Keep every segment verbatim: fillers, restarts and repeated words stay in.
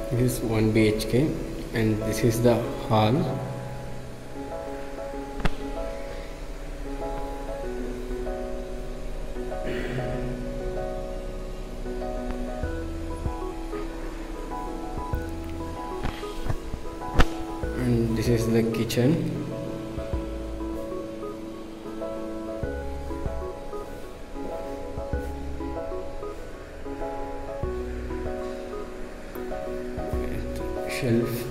This is one B H K and this is the hall. And this is the kitchen. Shelf.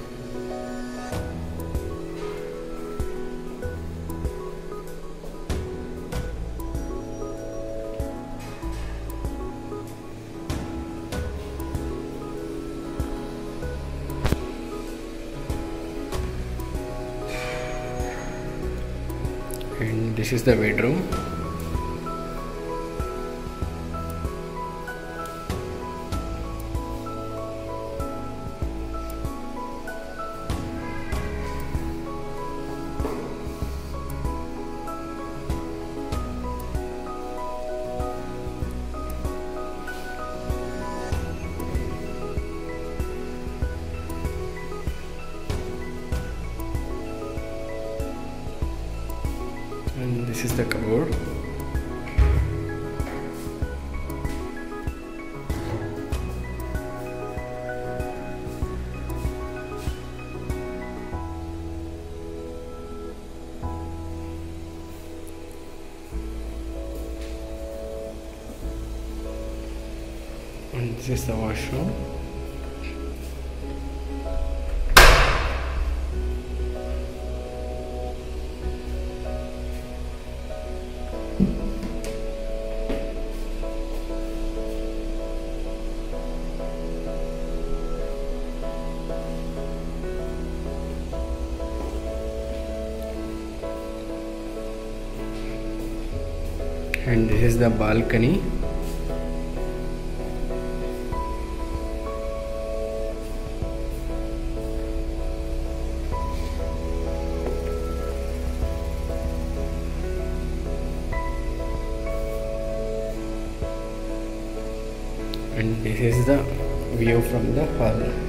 And this is the bedroom. And this is the cupboard. And this is the washroom. And this is the balcony. And this is the view from the hall.